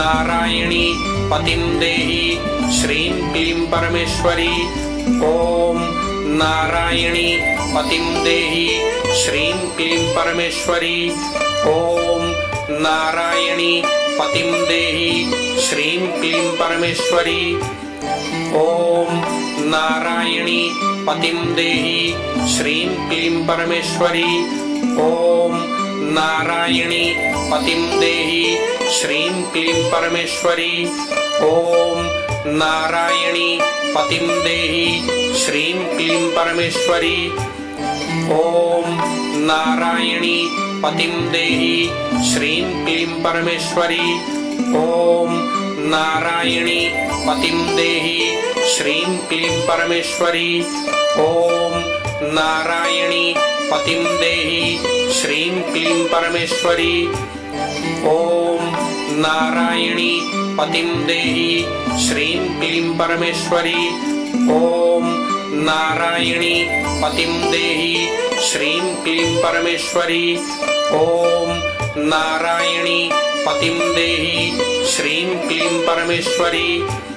नारायणी पतिं देहि श्रीं क्लीं परमेश्वरी। ॐ नारायणी पतिं देहि श्रीं क्लीं परमेश्वरी। ॐ नारायणी पतिं देहि श्रीं क्लीं परमेश्वरी। ॐ नारायणी पतिं देहि श्रीं क्लीं परमेश्वरी। ॐ नारायणी पतिं देहि श्रीं क्लीं परमेश्वरी। ॐ नारायणी पतिं देहि श्रीं क्लीं परमेश्वरी। ॐ नारायणी पतिं देहि श्रीं क्लीं परमेश्वरी। ॐ नारायणी पतिं देहि श्रीं क्लीं परमेश्वरी। ॐ नारायणी पतिं देहि श्रीं क्लीं परमेश्वरी। ॐ नारायणी पतिं देहि श्रीं क्लीं परमेश्वरी। ॐ नारायणी पतिं देहि श्रीं क्लीं परमेश्वरी। ॐ नारायणी पतिं देहि श्रीं क्लीं परमेश्वरी।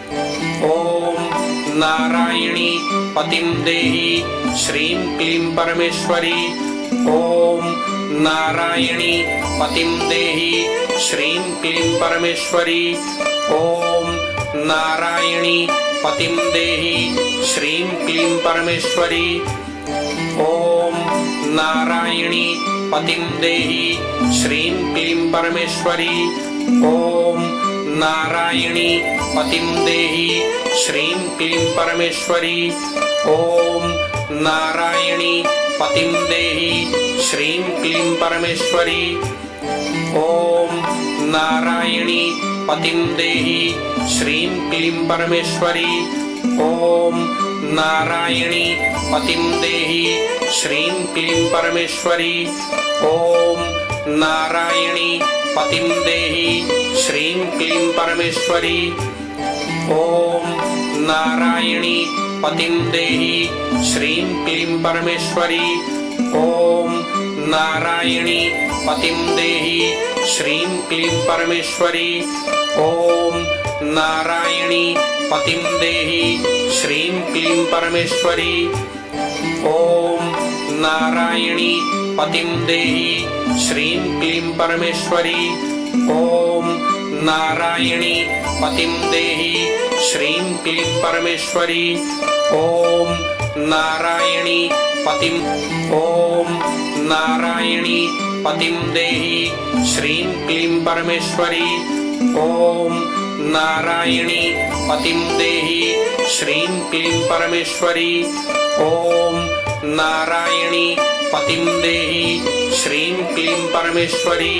ॐ नारायणी पतिं देहि श्रीं क्लीं परमेश्वरी। ॐ नारायणी पतिं देहि श्रीं क्लीं परमेश्वरी। ॐ नारायणी पतिं देहि श्रीं क्लीं परमेश्वरी। ॐ नारायणी पतिं देहि श्रीं क्लीं परमेश्वरी। ॐ नारायणी पतिं देहि श्रीं क्लीं परमेश्वरी। ॐ नारायणी पतिं देहि श्रीं क्लीं परमेश्वरी। ॐ नारायणी पतिं देहि श्रीं क्लीं परमेश्वरी। ॐ नारायणी पतिं देहि श्रीं क्लीं परमेश्वरी। ॐ नारायणी पतिं देहि श्रीं क्लीं परमेश्वरी। ॐ नारायणी पतिं देहि श्रीं क्लीं परमेश्वरी। ॐ नारायणी पतिं देहि श्रीं क्लीं परमेश्वरी। ॐ नारायणी पतिं देहि श्रीं क्लीं परमेश्वरी। ॐ नारायणी पतिं देहि श्रीं क्लीं परमेश्वरी। ॐ नारायणी पतिं देहि श्रीं क्लीं परमेश्वरी। ॐ नारायणी पतिं ॐ नारायणी पतिं देहि श्रीं क्लीं परमेश्वरी। ॐ नारायणी पतिं देहि श्रीं क्लीं परमेश्वरी। ॐ नारायणी पतिं देहि श्रीं क्लीं परमेश्वरी।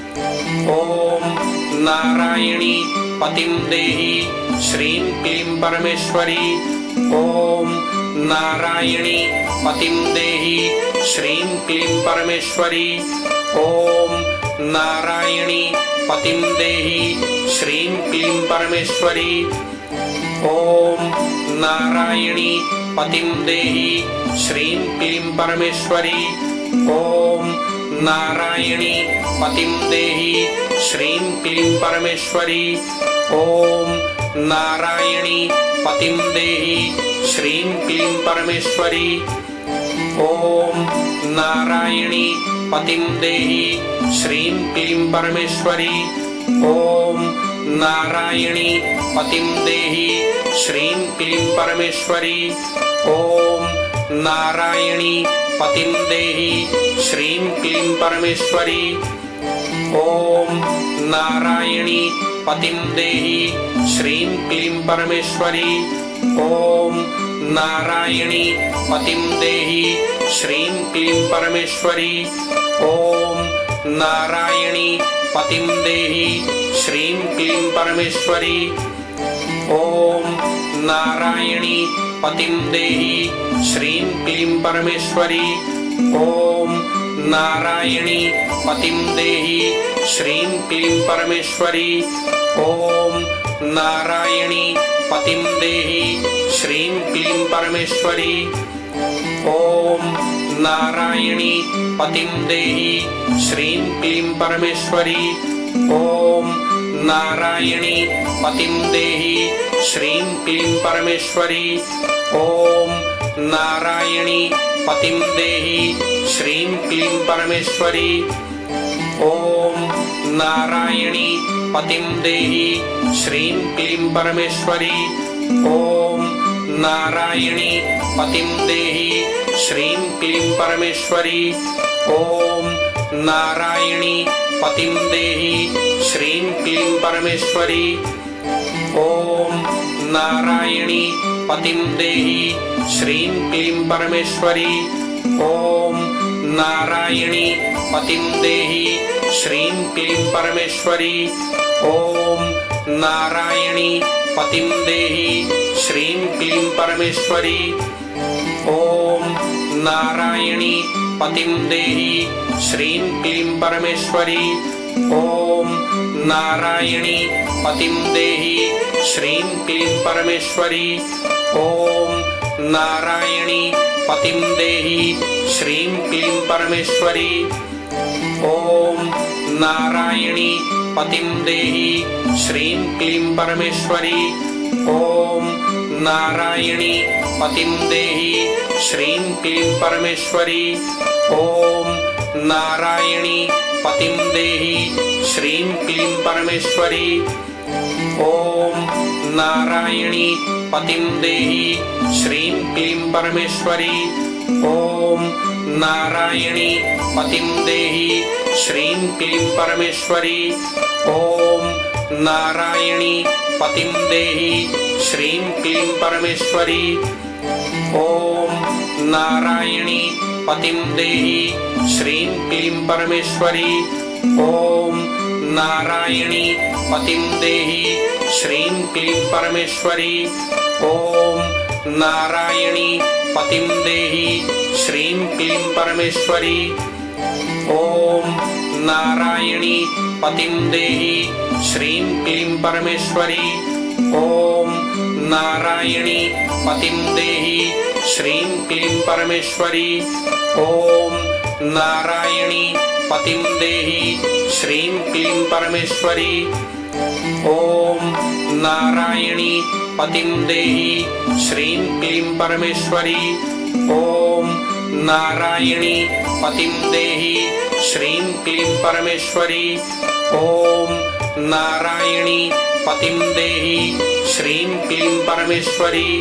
ॐ नारायणी पतिं देहि श्रीं क्लीं परमेश्वरी। ॐ नारायणी पतिं देहि श्रीं क्लीं परमेश्वरी। ॐ नारायणी पतिं देहि श्रीं क्लीं परमेश्वरी। ॐ नारायणी पतिं देहि श्रीं क्लीं परमेश्वरी। ॐ नारायणी पतिं देहि श्रीं क्लीं परमेश्वरी। ॐ नारायणी पतिं देहि श्रीं क्लीं परमेश्वरी। ॐ नारायणी पतिं देहि श्रीं क्लीं परमेश्वरी। ॐ नारायणी पतिं देहि श्रीं क्लीं परमेश्वरी। ॐ नारायणी पतिं देहि श्रीं क्लीं परमेश्वरी। ॐ नारायणी पतिं देहि श्रीं क्लीं परमेश्वरी। ॐ नारायणी पतिं देहि श्रीं क्लीं परमेश्वरी। ॐ नारायणी पतिं देहि श्रीं क्लीं परमेश्वरी। ॐ नारायणी पतिं देहि श्रीं क्लीं परमेश्वरी। ॐ नारायणी पतिं देहि श्रीं क्लीं परमेश्वरी। ॐ नारायणी पतिं देहि श्रीं क्लीं परमेश्वरी। ॐ नारायणी पतिं देहि श्रीं क्लीं परमेश्वरी। ॐ नारायणी पतिं देहि श्रीं क्लीं परमेश्वरी। ॐ नारायणी पतिं देहि श्रीं क्लीं परमेश्वरी। ॐ नारायणी पतिं देहि श्रीं क्लीं परमेश्वरी। ॐ नारायणी पतिं देहि श्रीं क्लीं परमेश्वरी। ॐ नारायणी पतिं देहि श्रीं क्लीं परमेश्वरी। ॐ नारायणी पतिं देहि श्रीं क्लीं परमेश्वरी। ॐ नारायणी पतिं देहि श्रीं क्लीं परमेश्वरी। ॐ नारायणी पतिं देहि श्रीं क्लीं परमेश्वरी। ॐ नारायणी पतिं देहि श्रीं क्लीं परमेश्वरी। ॐ नारायणी पतिं देहि श्रीं क्लीं परमेश्वरी। ॐ नारायणी पतिं देहि श्रीं क्लीं परमेश्वरी। ॐ नारायणी पतिं देहि श्रीं क्लीं परमेश्वरी। ॐ नारायणी पतिं देहि श्रीं क्लीं परमेश्वरी। ॐ नारायणी पतिं देहि श्रीं क्लीं परमेश्वरी। ॐ नारायणी पतिं देहि श्रीं क्लीं परमेश्वरी। ॐ नारायणी पतिं देहि श्रीं क्लीं परमेश्वरी। ॐ नारायणी पतिं देहि श्रीं क्लीं परमेश्वरी। ॐ नारायणी पतिं देहि श्रीं क्लीं परमेश्वरी। ॐ नारायणी पतिं देहि श्रीं क्लीं परमेश्वरी। ॐ नारायणी पतिं देहि श्रीं क्लीं परमेश्वरी। ॐ नारायणी पतिं देहि श्रीं क्लीं परमेश्वरी। ॐ नारायणी पतिं देहि श्रीं क्लीं परमेश्वरी। ॐ नारायणी पतिं देहि श्रीं क्लीं परमेश्वरी। ॐ नारायणी पतिं देहि श्रीं क्लीं परमेश्वरी। ॐ नारायणी पतिं देहि श्रीं क्लीं परमेश्वरी। ॐ नारायणी पतिं देहि श्रीं क्लीं परमेश्वरी।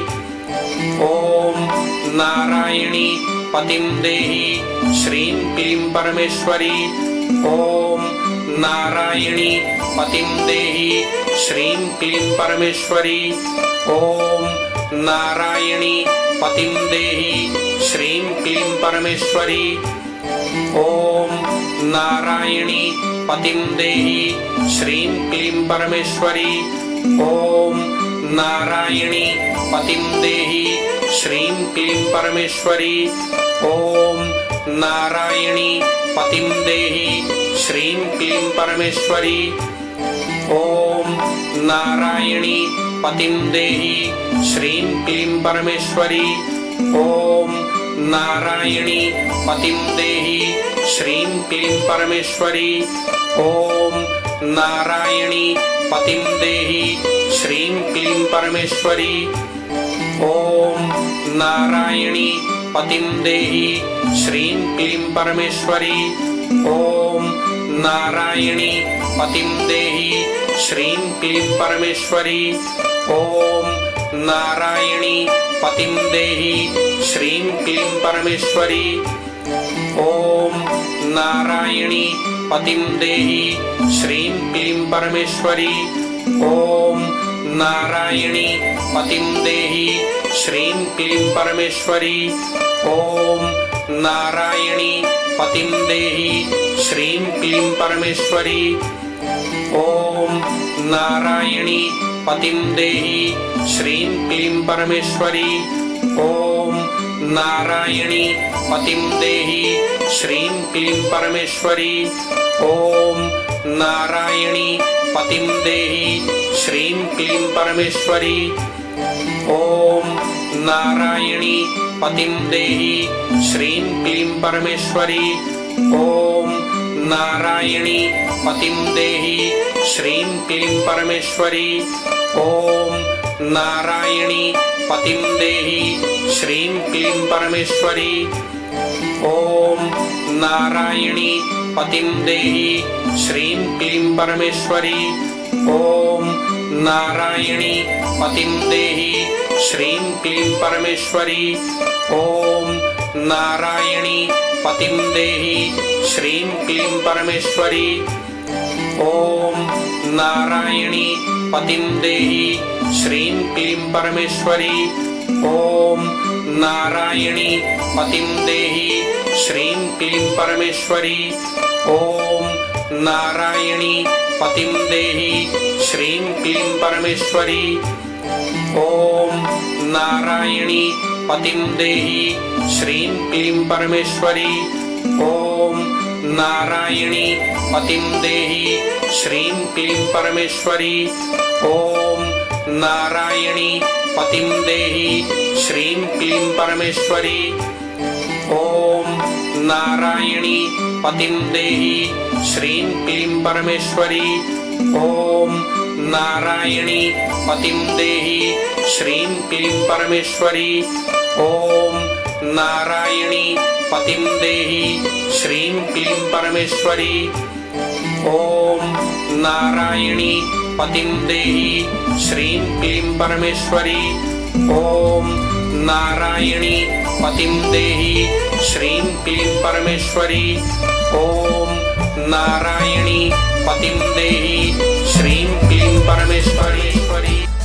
ॐ नारायणी पतिं देहि श्रीं क्लीं परमेश्वरी। ॐ नारायणी पतिं देहि श्रीं क्लीं परमेश्वरी। ॐ नारायणी पतिं देहि श्रीं क्लीं परमेश्वरी। ॐ नारायणी पतिं देहि श्रीं क्लीं परमेश्वरी। ॐ नारायणी पतिं देहि श्रीं क्लीं परमेश्वरी। ॐ नारायणी पतिं देहि श्रीं क्लीं परमेश्वरी। ॐ नारायणी पतिं देहि श्रीं क्लीं परमेश्वरी। ॐ नारायणी पतिं देहि श्रीं क्लीं परमेश्वरी। ॐ नारायणी पतिं देहि श्रीं क्लीं परमेश्वरी। ॐ नारायणी पतिं देहि श्रीं क्लीं परमेश्वरी। ॐ नारायणी पतिं देहि श्रीं क्लीं परमेश्वरी। ॐ नारायणी पतिं देहि श्रीं क्लीं परमेश्वरी। ॐ नारायणी पतिं देहि श्रीं क्लीं परमेश्वरी। ॐ नारायणी पतिं देहि श्रीं क्लीं परमेश्वरी। ॐ नारायणी पतिं देहि श्रीं क्लीं परमेश्वरी। ॐ नारायणी पतिं देहि श्रीं क्लीं परमेश्वरी। ॐ नारायणी पतिं देहि श्रीं क्लीं परमेश्वरी। ॐ नारायणी पतिं देहि श्रीं क्लीं परमेश्वरी। ॐ नारायणी पतिं देहि श्रीं क्लीं परमेश्वरी। ॐ नारायणी पतिं देहि श्रीं क्लीं परमेश्वरी। ॐ नारायणी पतिं देहि श्रीं क्लीं परमेश्वरी। ॐ नारायणी पतिं देहि श्रीं क्लीं परमेश्वरी। ॐ नारायणी पतिं देहि श्रीं क्लीं परमेश्वरी। ॐ नारायणी पतिं देहि श्रीं क्लीं परमेश्वरी। ॐ नारायणी पतिं देहि श्रीं क्लीं परमेश्वरी। ॐ नारायणी पतिं देहि श्रीं क्लीं परमेश्वरी। ॐ नारायणी पतिं देहि श्रीं क्लीं परमेश्वरी। ॐ नारायणी पतिं देहि श्रीं क्लीं परमेश्वरी। ॐ नारायणी पतिं देहि श्रीं क्लीं परमेश्वरी। ॐ नारायणी पतिं देहि श्रीं क्लीं परमेश्वरी। ॐ नारायणी पतिं देहि श्रीं क्लीं परमेश्वरी। ॐ नारायणी पतिं देहि श्रीं क्लीं परमेश्वरी। ॐ नारायणी पतिं देहि श्रीं क्लीं परमेश्वरी। ॐ नारायणी पतिं देहि श्रीं क्लीं परमेश्वरी। ॐ नारायणी पतिं देहि श्रीं क्लीं परमेश्वरी। ॐ नारायणी पतिं देहि श्रीं क्लीं परमेश्वरी।